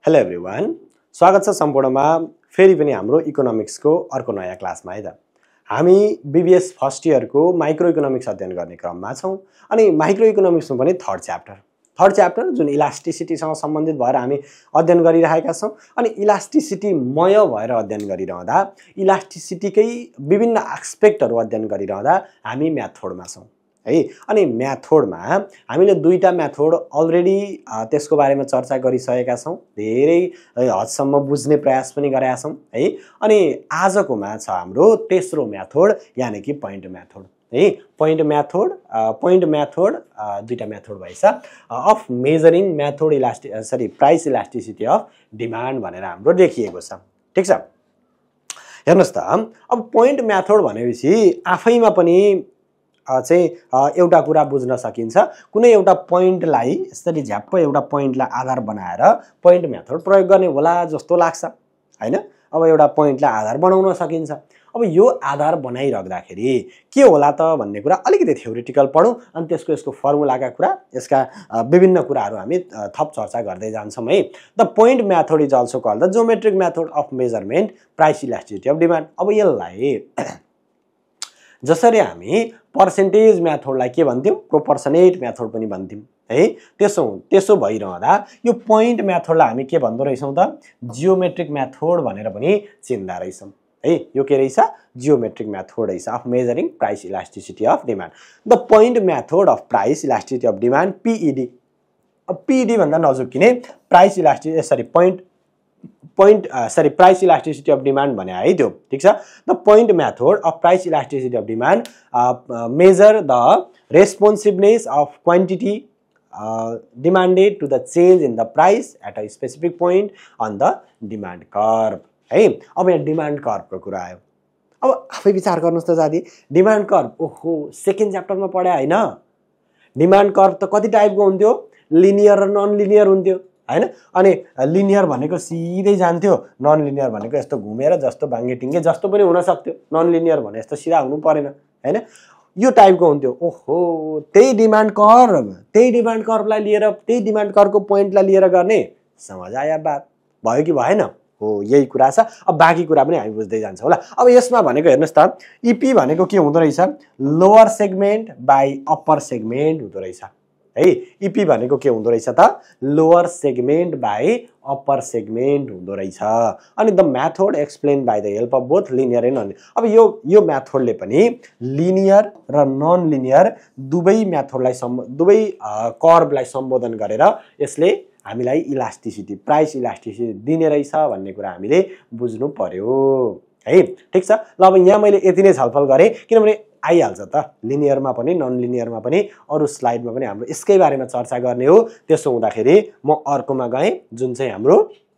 Hello everyone, स्वागत छ सम्पूर्णमा फेरि पनि हाम्रो इकोनोमिक्सको अर्को नयाँ क्लासमा है त। हामी बीबीएस फर्स्ट इयरको माइक्रो इकोनोमिक्स अध्ययन गर्ने क्रममा छौं अनि माइक्रो इकोनोमिक्समा पनि थर्ड च्याप्टर जुन इलास्टिसिटीसँग सम्बन्धित भएर हामी अध्ययन गरिरहेका छौं अनि इलास्टिसिटी मय भएर अध्ययन गरिरहँदा इलास्टिसिटीकै विभिन्न एस्पेक्टहरु अध्ययन गरिरहँदा हामी म्याथोडमा छौं है। अनि म्याथोडमा हामीले दुईटा म्याथोड अलरेडी त्यसको बारेमा चर्चा गरिसकेका छौं, धेरै हदसम्म बुझ्ने प्रयास पनि गरेका छौं है। अनि आजकोमा छ हाम्रो तेस्रो म्याथोड यानी कि पोइन्ट म्याथोड है। पोइन्ट म्याथोड दुईटा म्याथोड भएछ of measuring method price elasticity of demand भनेर हाम्रो देखिएको छ। ठीक छ, हेर्नुस् त, अब पोइन्ट म्याथोड भनेपछि आफैमा पनि एउटा कुरा बुझ्न सकिन्छ। कुनै एउटा पोइन्टलाई यसरी झ्याप्प एउटा पोइन्टलाई आधार बनाएर पोइन्ट मेथड प्रयोग गर्ने होला जस्तो लाग्छ हैन। अब एउटा पोइन्टलाई आधार बनाउन सकिन्छ। अब यो आधार बनाइराख्दाखेरि के होला त भन्ने कुरा अलिकति थ्योरिटिकल पढौं अनि यसको फर्मुलाका कुरा, यसका विभिन्न कुराहरू हामी थप चर्चा गर्दै जान्छौं है। The point method is also called the geometric method of measurement price elasticity of demand. अब यसलाई जसरी हामी पर्सेन्टेज मेथडलाई के भन्थ्यौं, प्रोपोर्सनेट मेथड पनि भन्थ्यौं है। त्यसो भइरहँदा यो पोइन्ट मेथडलाई हामी के भन्दो रहेछौं त, जियोमेट्रिक मेथड भनेर पनि चिन्दा रहेछौं है। यो के रहेछ, जियोमेट्रिक मेथड रहेछ of measuring price elasticity of demand. The point method of price elasticity of demand PED. अब पीईडी भन्दा नजुकिने price price elasticity of demand भने है त्यो। ठीक छ, the point method of price elasticity of demand measure the responsiveness of quantity demanded to the change in the price at a specific point on the demand curve है। अब यहाँ demand कर्वको कुरा आयो। अब आफै विचार गर्नुस् त साथी, डिमान्ड कर्व ओहो सेकेन्ड च्याप्टरमा पढ्या हैन। डिमान्ड कर्व त कति टाइपको हुन्थ्यो, लिनियर र नन लिनियर हुन्थ्यो हैन। अनि लिनियर भनेको सिधै जान्थ्यो, नन लिनियर भनेको यस्तो घुमेर जस्तो बाङ्गे टिङ्गे जस्तो पनि हुन सक्थ्यो, नन लिनियर भने यस्तो सिधा हुनु परेन हैन। यो टाइपको हुन्थ्यो। ओहो त्यही डिमान्ड कर्वलाई लिएर, त्यही डिमान्ड कर्वको पोइन्टलाई लिएर गर्ने, समझ आयो बात, भयो कि भएन? हो, यही कुरा छ। अब बाँकी कुरा पनि हामी बुझ्दै जान्छौँ होला। अब यसमा भनेको हेर्नुस् त, इपी भनेको के हुँदो रहेछ, lower segment by upper segment हुँदो रहेछ है। इपी भनेको के हुँदो रहेछ त, lower segment by upper segment हुँदो रहेछ। अनि the method explain by the help of both linear and non. अब यो मेथडले पनि लिनियर र नन लिनियर दुवै मेथडलाई दुवै कर्वलाई सम्बोधन गरेर यसले हामीलाई इलास्टिसिटी, प्राइस इलास्टिसिटी दिने रहेछ भन्ने कुरा हामीले बुझ्नु पर्यो है। ठीक छ, ल अब यहाँ मैले यति नै छलफल गरेँ किनभने आइहाल्छ त लिनियरमा पनि नन लिनियरमा पनि, अरु स्लाइडमा पनि हाम्रो यसकै बारेमा चर्चा गर्ने हो। त्यसो हुँदाखेरि म अर्कोमा गएँ जुन चाहिँ हाम्रो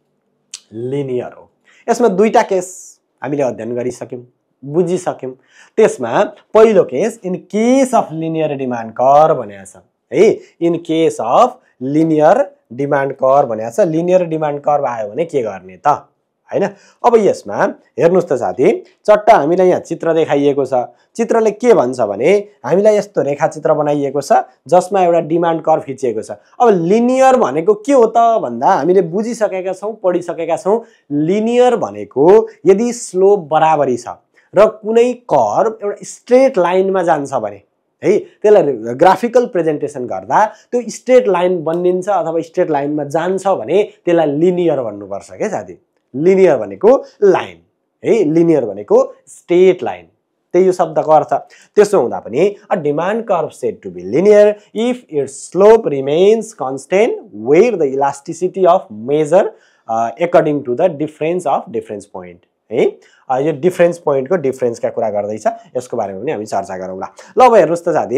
लिनियर हो। यसमा दुईटा केस हामीले अध्ययन गरिसक्यौं, बुझिसक्यौं। त्यसमा पहिलो case in case of linear demand curve भनेको छ है। In case of linear demand curve भनेको छ। लिनियर डिमान्ड कर्व आयो भने के गर्ने त हैन। अब यसमा हेर्नुस् त साथी, चट्ट हामीलाई यहाँ चित्र देखाइएको छ। चित्रले के भन्छ भने हामीलाई यस्तो रेखाचित्र बनाइएको छ जसमा एउटा डिमान्ड कर्व खिचिएको छ। अब लिनियर भनेको के हो त भन्दा हामीले बुझिसकेका छौं, पढिसकेका छौं। लिनियर भनेको यदि स्लोप बराबरी छ र कुनै कर्व एउटा स्ट्रेट लाइनमा जान्छ भने है, त्यसलाई ग्राफिकल प्रेजेन्टेसन गर्दा त्यो स्ट्रेट लाइन बनिन्छ अथवा स्ट्रेट लाइनमा जान्छ भने त्यसलाई लिनियर भन्नुपर्छ के साथी। लिनियर भनेको लाइन है, लिनियर भनेको स्ट्रेट लाइन, त्यही यो शब्दको अर्थ। त्यसो हुँदा पनि a demand curve said to be linear if its slope remains constant where the elasticity of measure according to the difference of difference point है। यो डिफरेन्स पोइन्टको डिफरेन्सका कुरा गर्दैछ, यसको बारेमा पनि हामी चर्चा गरौँला। ल अब हेर्नुस् त साथी,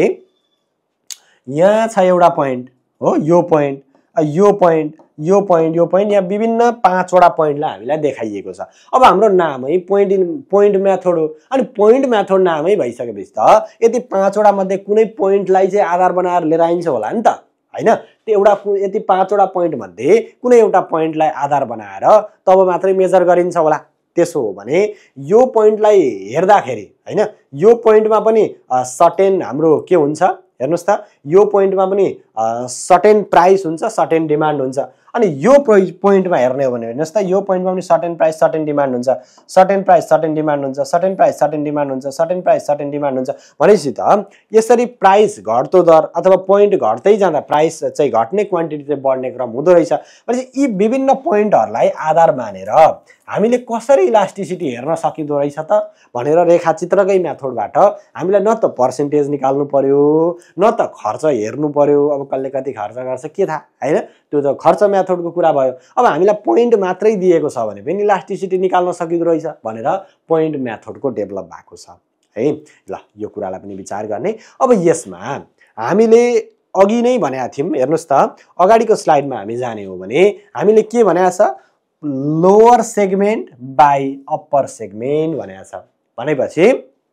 यहाँ छ एउटा पोइन्ट हो, यो पोइन्ट, यो पोइन्ट, यो पोइन्ट, यो पोइन्ट, यहाँ विभिन्न 5 वटा पोइन्टलाई हामीलाई देखाइएको छ। अब हाम्रो नामै पोइन्ट मेथड हो। अनि पोइन्ट मेथड नामै भइसकेपछि त यदि 5 वटा मध्ये कुनै पोइन्टलाई चाहिँ आधार बनाएर लिएर आइन्छ होला नि त हैन। त्यो एउटा यदि 5 वटा पोइन्ट मध्ये कुनै एउटा पोइन्टलाई आधार बनाएर तब मात्रै मेजर गरिन्छ होला। त्यसो हो भने यो पोइन्टलाई हेर्दाखेरि हैन यो पोइन्टमा पनि सर्टेन हाम्रो के हुन्छ हेर्नुस् त यो पोइन्टमा पनि सर्टेन प्राइस हुन्छ सर्टेन डिमान्ड हुन्छ अनि यो पोइन्टमा हेर्ने हो भने हेर्नुस् त यो पोइन्टमा पनि सर्टेन प्राइस सर्टेन डिमान्ड हुन्छ सर्टेन प्राइस सर्टेन डिमान्ड हुन्छ सर्टेन प्राइस सर्टेन डिमान्ड हुन्छ सर्टेन प्राइस सर्टेन डिमान्ड हुन्छ भनेपछि त यसरी प्राइस घट्दो दर अथवा पोइन्ट घट्दै जाँदा प्राइस चाहिँ घट्ने क्वान्टिटी चाहिँ बढ्ने क्रम हुँदो रहेछ भनेपछि यी विभिन्न पोइन्टहरूलाई आधार मानेर हामीले कसरी इलास्टिसिटी हेर्न सकिँदो रहेछ त भनेर रेखाचित्रकै मेथडबाट हामीलाई न त पर्सेन्टेज निकाल्नु पर्यो न त खर्च हेर्नु पर्यो अब कसले कति खर्च गर्छ के थाहा हैन त्यो त खर्च मेथडको कुरा भयो अब हामीलाई पोइन्ट मात्रै दिएको छ भने पनि इलास्टिसिटी निकाल्न सकिँदो रहेछ भनेर पोइन्ट मेथडको डेभलप भएको छ है ल यो कुरालाई पनि विचार गर्ने अब यसमा हामीले अघि नै भनेका थियौं हेर्नुस् त अगाडिको स्लाइडमा हामी जाने हो भने हामीले के भनेका छ lower segment by upper segment भनेको छ भनेपछि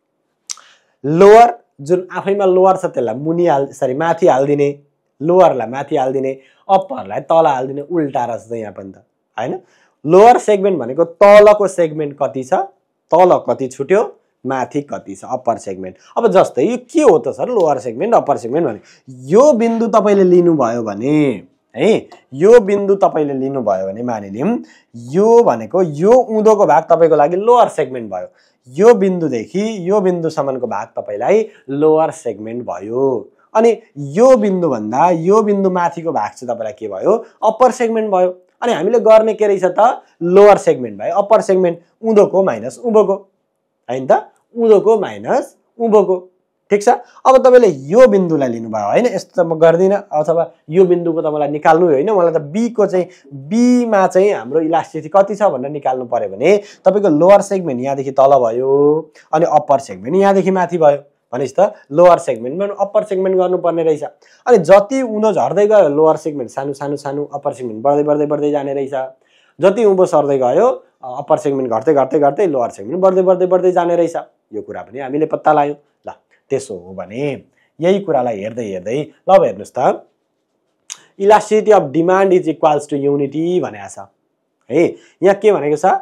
लोअर जुन आफैमा लोअर छ त्यसलाई मुनि माथि हाल्दिने लोअरलाई माथि हाल्दिने अप्परलाई तल हाल्दिने उल्टा रहेछ यहाँ पनि त हैन लोअर सेगमेन्ट भनेको तलको सेगमेन्ट कति छ तल कति छुट्यो माथि कति छ अप्पर सेगमेन्ट अब जस्तै यो के हो त sir lower segment upper segment भने यो बिन्दु तपाईले लिनु भयो भने है यो बिन्दु तपाईले लिनु भयो भने मानिलियौं यो भनेको यो उँधोको भाग तपाईको लागि लोअर सेगमेन्ट भयो यो बिन्दुदेखि यो बिन्दुसम्मको भाग तपाईलाई लोअर सेगमेन्ट भयो अनि यो बिन्दु भन्दा यो बिन्दु माथिको भाग चाहिँ तपाईलाई के भयो अप्पर सेगमेन्ट भयो अनि हामीले गर्ने के रहेछ त लोअर सेगमेन्ट भयो अप्पर सेगमेन्ट उँधोको माइनस उँभोको हैन त उँधोको माइनस उँभोको ठीक छ अब तपाईले यो बिन्दुलाई लिनु भयो हैन यस्तो त म गर्दिन अथवा यो बिन्दुको त मलाई निकाल्नु हैन मलाई त बी को चाहिँ बी मा चाहिँ हाम्रो इलास्टिसिटी कति छ भनेर निकाल्नु पर्यो भने तपाईको लोअर सेगमेन्ट यहाँ देखि तल भयो अनि अप्पर सेगमेन्ट यहाँ देखि माथि भयो भनेपछि त लोअर सेगमेन्टमा अप्पर सेगमेन्ट गर्नुपर्ने रहेछ अनि जति उँधो झर्दै गयो लोअर सेगमेन्ट सानो सानो सानो अप्पर सेगमेन्ट बढ्दै बढ्दै बढ्दै जाने रहेछ जति उँभो सर्दै गयो अप्पर सेगमेन्ट घट्दै घट्दै घट्दै लोअर सेगमेन्ट बढ्दै बढ्दै बढ्दै जाने रहेछ यो कुरा पनि हामीले पत्ता लाग्यो ल त्यसो हो भने यही कुरालाई हेर्दै हेर्दै ल अब हेर्नुस् त elasticity of demand is equals to unity भनेको छ है यहाँ के भनेको छ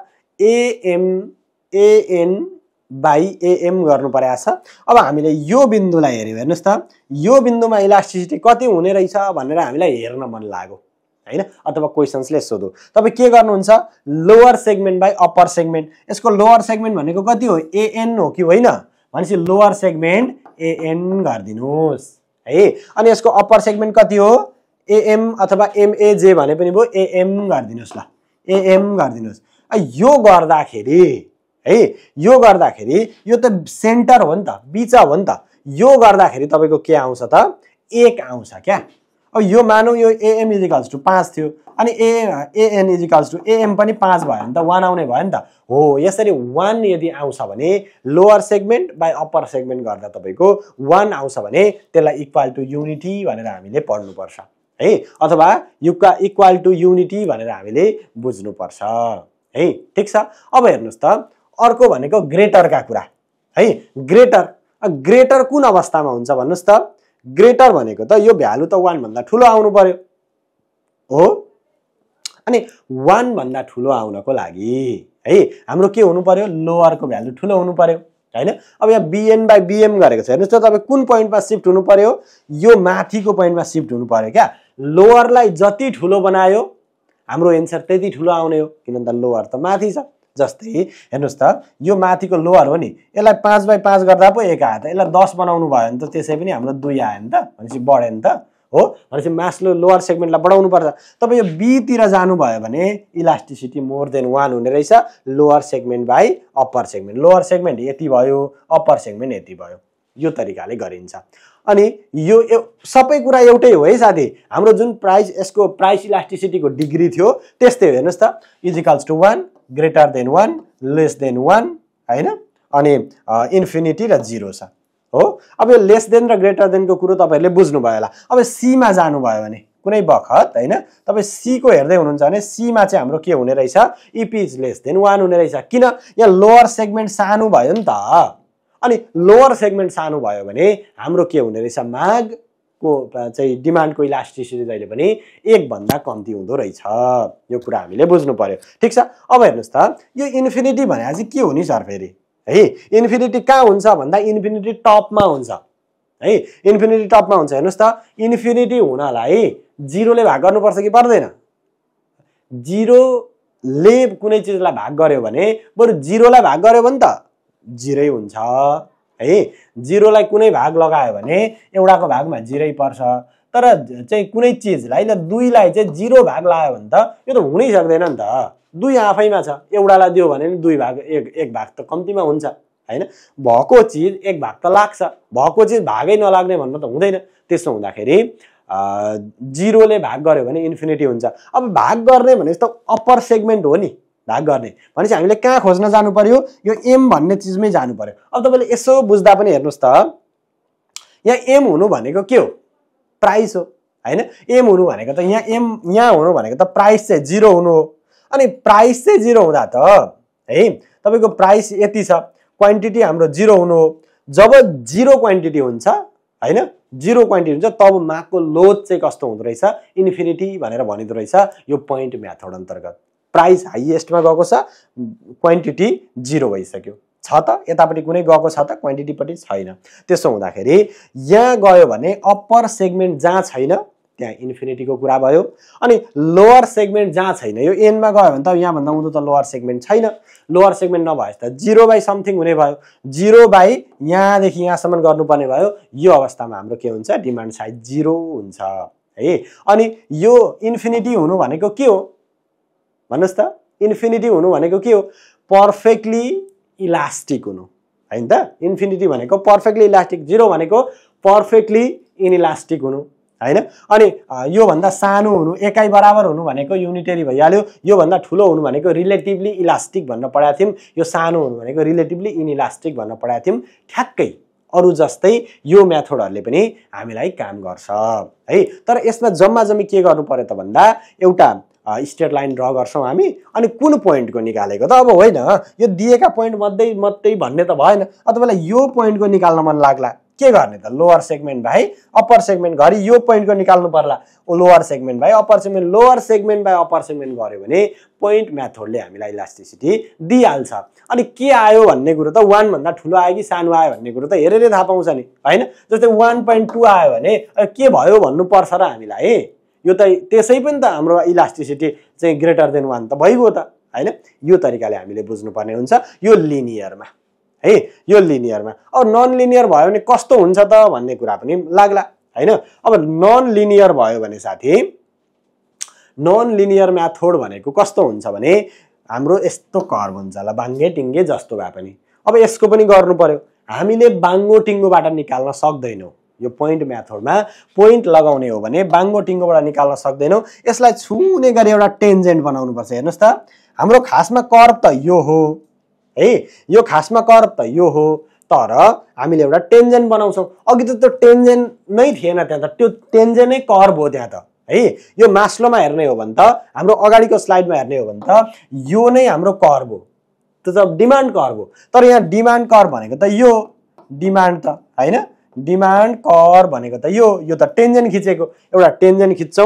एएन बाइ एएम गर्नु परेको छ अब हामीले यो बिन्दुलाई हेर्यौ हेर्नुस् त यो बिन्दुमा इलास्टिसिटी कति हुने रहेछ भनेर हामीलाई हेर्न मन लाग्यो हैन अथवा क्वेशन्सले सोधो तपाई के गर्नुहुन्छ lower segment by upper segment यसको लोअर सेगमेन्ट भनेको कति हो एएन हो कि होइन भनेपछि लोअर सेगमेन्ट एएन गर्दिनुस् है अनि यसको अप्पर सेगमेन्ट कति हो एएम अथवा एमएजे भने पनि भो एएम गर्दिनुस् ल एएम गर्दिनुस् यो गर्दाखेरि है यो गर्दाखेरि यो त सेन्टर हो नि त बीच हो नि त यो गर्दाखेरि तपाईको के आउँछ त 1 आउँछ क्या अब यो मानौ यो एएम इक्वल्स टु 5 थियो अनि एएन इक्वल्स टु एएम पनि 5 भयो नि त 1 आउने भयो नि त हो यसरी 1 यदि आउँछ भने lower segment by upper segment गर्दा तपाईको 1 आउँछ भने त्यसलाई इक्वल टु युनिटी भनेर हामीले पढ्नु पर्छ है अथवा इक्वल टु युनिटी भनेर हामीले बुझ्नु पर्छ है ठीक छ अब हेर्नुस् त अर्को भनेको ग्रेटरका कुरा है ग्रेटर कुन अवस्थामा हुन्छ भन्नुस् त ग्रेटर भनेको त यो भ्यालु त 1 भन्दा ठुलो आउनु पर्यो हो अनि 1 भन्दा ठुलो आउनको लागि है हाम्रो के हुनु पर्यो लोअर को भ्यालु ठुलो हुनु पर्यो हैन अब यहाँ बीएन बाइ बीएम गरेको छ हेर्नुस् त तपाई कुन पोइन्टमा शिफ्ट हुनु पर्यो यो माथिको पोइन्टमा शिफ्ट हुनु पर्यो क्या लोअरलाई जति ठुलो बनायो हाम्रो एन्सर त्यति ठुलो आउने हो किनभने त लोअर त माथि छ जस्तै हेर्नुस् त यो माथिको लोअर हो नि यसलाई 5 बाइ 5 गर्दा पो 1 आयो त यसलाई 10 बनाउनु भयो भने त त्यसै पनि हाम्रो 2 आयो नि त भनेपछि बढ्यो नि त हो भनेपछि मास्लो लोअर सेगमेन्टलाई बढाउनु पर्छ तपाई यो बी तिर जानु भयो भने इलास्टिसिटी मोर देन 1 हुने रहेछ lower segment by upper segment lower segment यति भयो अप्पर सेगमेन्ट यति भयो यो तरिकाले गरिन्छ अनि यो सबै कुरा एउटै हो है साथी हाम्रो जुन प्राइस यसको प्राइस इलास्टिसिटीको डिग्री थियो त्यस्तै हो हेर्नुस् त equals to 1 greater than 1 less than 1 हैन अनि इन्फिनिटी र 0 छ हो अब यो लेस देन र ग्रेटर देन को कुरो तपाईहरुले बुझ्नु भयो होला अब सी मा जानु भयो भने कुनै बखत हैन तपाई सी को हेर्दै हुनुहुन्छ भने सी मा चाहिँ हाम्रो के हुने रहेछ इफ इज लेस देन 1 हुने रहेछ किन यहाँ लोअर सेगमेन्ट सानो भयो नि त अनि लोअर सेगमेन्ट सानो भयो भने हाम्रो के हुने रहेछ माग को चाहिँ डिमान्ड को इलास्टिसिटी जहिले पनि 1 भन्दा कम्ती हुँदो रहेछ यो कुरा हामीले बुझ्नु पर्यो ठीक छ अब हेर्नुस् त यो इन्फिनिटी भने चाहिँ के हो नि सर फेरि है। इन्फिनिटी कहाँ हुन्छ भन्दा इन्फिनिटी टपमा हुन्छ है। इन्फिनिटी टपमा हुन्छ। हेर्नुस् त इन्फिनिटी हुनलाई 0 ले भाग गर्नुपर्छ कि पर्दैन? 0 ले कुनै चिजलाई भाग गर्यो भने बरु 0 लाई भाग गर्यो भने त 0 हुन्छ है। 0 लाई कुनै भाग लगायो भने एउटाको भागमा 0 पर्छ। तर चाहिँ कुनै चिजलाई ल 2 लाई चाहिँ 0 भाग लाग्यो भने त यो त हुनै सक्दैन नि त। 2 आफैमा छ, एउटालाई दियो भने नि 2 भाग 1 भाग त कम्तीमा हुन्छ हैन। भएको चिज 1 भाग त लाग्छ, भएको चिज भागै नलाग्ने भन्नु त हुँदैन। त्यसो हुँदाखेरि 0 ले भाग गर्यो भने इन्फिनिटी हुन्छ। अब भाग गर्ने भनेपछि त अप्पर सेगमेन्ट हो नि भाग गर्ने भनेपछि हामीले कहाँ खोज्न जानु पर्यो? यो m भन्ने चिजमै जानु पर्यो। अब तपाईले यसो बुझ्दा पनि हेर्नुस् त यहाँ m हुनु भनेको के हो? प्राइस हो हैन। m हुनु भनेको त यहाँ हुनु भनेको त प्राइस चाहिँ 0 हुनु हो। अनि प्राइस चाहिँ 0 हुँदा त है तपाईको प्राइस यति छ, क्वान्टिटी हाम्रो 0 हुनु हो। जब 0 क्वान्टिटी हुन्छ हैन, 0 क्वान्टिटी हुन्छ तब माको लोड चाहिँ कस्तो हुँदो रहेछ? इन्फिनिटी भनेर भनिदो रहेछ यो पोइन्ट मेथड अन्तर्गत। प्राइस हाईएस्टमा गएको छ, क्वान्टिटी 0 भइसक्यो छ त, यतापट्टि कुनै गएको छ त, क्वान्टिटी पट्टि छैन। त्यसो हुँदाखेरि यहाँ गयो भने अप्पर सेगमेन्ट जहाँ छैन त्यहाँ इन्फिनिटी को कुरा भयो। अनि लोअर सेगमेन्ट जहाँ छैन, यो n मा गयो भने त यहाँ भन्दा उँधो त लोअर सेगमेन्ट छैन। लोअर सेगमेन्ट नभएछ त 0 बाइ समथिङ हुने भयो। 0 बाइ यहाँदेखि यहाँसम्म गर्नुपर्ने भयो। यो अवस्थामा हाम्रो के हुन्छ? डिमान्ड साइड 0 हुन्छ है। अनि यो इन्फिनिटी हुनु भनेको के हो भन्नुस् त? इन्फिनिटी हुनु भनेको के हो? पर्फेक्टली इलास्टिक हुनु हैन त। इन्फिनिटी भनेको पर्फेक्टली इलास्टिक, 0 भनेको पर्फेक्टली इनइलास्टिक हुनु हैन। अनि यो भन्दा सानो हुनु, एकाइ बराबर हुनु भनेको युनिटरी भइहाल्यो। यो भन्दा ठुलो हुनु भनेको रिलेटिभली इलास्टिक भन्न पढाएको थियौं। यो सानो हुनु भनेको रिलेटिभली इनइलास्टिक भन्न पढाएको थियौं। ठ्याक्कै अरु जस्तै यो मेथडहरुले पनि हामीलाई काम गर्छ है। तर यसमा जम्मा जम्मी के गर्नु पर्यो त भन्दा एउटा स्ट्रेट लाइन ड्रा गर्छौं हामी। अनि कुन पोइन्टको निकालेको त? अब होइन यो दिएका पोइन्ट मध्ये मात्रै भन्ने त भएन। तपाईलाई यो पोइन्टको निकाल्न मन लाग्ला, के गर्ने त? Lower segment by upper segment गरी यो पोइन्टको निकाल्नु पर्ला। Lower segment by upper segment, lower segment by upper segment गर्यो भने पोइन्ट मेथडले हामीलाई इलास्टिसिटी दिइहाल्छ। अनि के आयो भन्ने कुरो त 1 भन्दा ठुलो आयो कि सानो आयो भन्ने कुरो त हेरेरै थाहा पाउँछ नि हैन। जस्तै 1.2 आयो भने के भयो भन्नु पर्छ र हामीलाई। यो त त्यसै पनि त हाम्रो इलास्टिसिटी चाहिँ ग्रेटर देन 1 त भइगयो त हैन। यो तरिकाले हामीले बुझ्नुपर्ने हुन्छ यो लिनियरमा है। यो लिनियरमा अब नन लिनियर भयो भने कस्तो हुन्छ त भन्ने कुरा पनि लाग्ला हैन। अब नन लिनियर भयो भने साथी, नन लिनियर मेथड भनेको कस्तो हुन्छ भने हाम्रो यस्तो कर्भ हुन्छ ल, बाङ्गे टिङ्गे जस्तो भए पनि। अब यसको पनि गर्नु पर्यो। हामीले बाङ्गो टिङ्गोबाट निकाल्न सक्दैनौ। यो पोइन्ट मेथडमा पोइन्ट लगाउने हो भने बाङ्गो टिङ्गोबाट निकाल्न सक्दैनौ। यसलाई छुने गरी एउटा टेन्जेन्ट बनाउनु पर्छ। हेर्नुस् त हाम्रो खासमा कर्भ त यो हो है, यो खासमा कर्भ त यो हो, तर हामीले एउटा टेन्जेन्ट बनाउँछौं। अघि त त्यो टेन्जेन्ट नै थिएन त्यहाँ त, त्यो टेन्जेन्टै कर्भ हो त्यहाँ त है। यो मास्लोमा हेर्ने हो भने त, हाम्रो अगाडिको स्लाइडमा हेर्ने हो भने त यो नै हाम्रो कर्भ हो, त्यो त डिमान्ड कर्भ हो। तर यहाँ डिमान्ड कर्भ भनेको त यो डिमान्ड त हैन, डिमान्ड कर्भ भनेको त यो त टेन्जेन्ट खिचेको। एउटा टेन्जेन्ट खिच्छौं,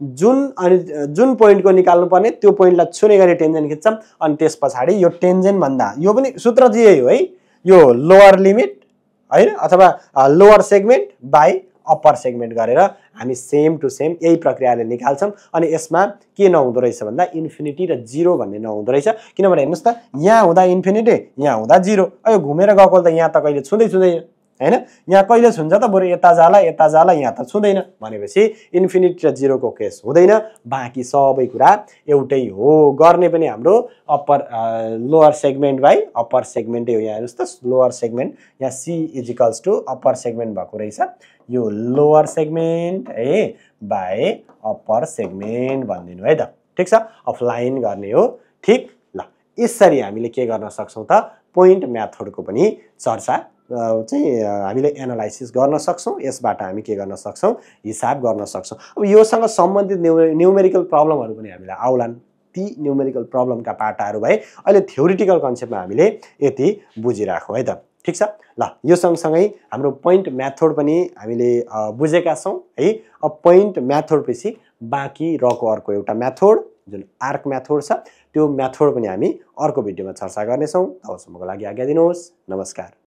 जुन पोइन्टको निकाल्नु पर्ने त्यो पोइन्टलाई छुने गरी टेन्जेन्ट खिच्छौं। अनि त्यसपछि यो टेन्जेन्ट भन्दा यो पनि सूत्र चाहिँ यही हो है, यो लोअर लिमिट हैन अथवा lower segment by upper segment गरेर हामी सेम टु सेम यही प्रक्रियाले निकाल्छौं। अनि यसमा के नहुँदो रहेछ भन्दा इन्फिनिटी र 0 भन्ने नहुँदो रहेछ। किनभने हेर्नुस् त यहाँ हुँदा इन्फिनिटी, यहाँ हुँदा 0। यो घुमेर गएको त यहाँ त कहिले छुँदैन हैन। यहाँ कहिले छुन्छ त? बरु यता जाला यहाँ त छुँदैन। भनेपछि इन्फिनिटी र 0 को केस हुँदैन। बाँकी सबै कुरा एउटै हो। गर्ने पनि हाम्रो upper lower segment by upper सेगमेन्टै हो। यहाँ हेर्नुस् त लोअर सेगमेन्ट, यहाँ C is to upper segment भएको रहेछ। यो लोअर सेगमेन्ट है बाइ अप्पर सेगमेन्ट भनिदिनु है त। ठिक छ, अफलाइन गर्ने हो। ठिक ल, यसरी हामीले के गर्न सक्छौं त? पोइन्ट मेथडको पनि चर्चा चाहिँ हामीले एनालाइसिस गर्न सक्छौं। यसबाट हामी के गर्न सक्छौं? हिसाब गर्न सक्छौं। अब योसँग सम्बन्धित न्यूमेरिकल प्रब्लमहरु पनि हामीलाई आउलान्। ती न्यूमेरिकल प्रब्लमका पाटाहरु भए अहिले थ्योरिटिकल कन्सेप्टमा हामीले यति बुझिराखौं है त। ठीक छ ल, यो सँगसँगै हाम्रो पोइन्ट मेथड पनि हामीले बुझेका छौं है। अब पोइन्ट मेथड पछि बाँकी रको अर्को एउटा मेथड जुन आर्क मेथड छ त्यो मेथड पनि हामी अर्को भिडियोमा चर्चा गर्नेछौँ। तबसम्मको लागि आज्ञा दिनुहोस्। नमस्कार।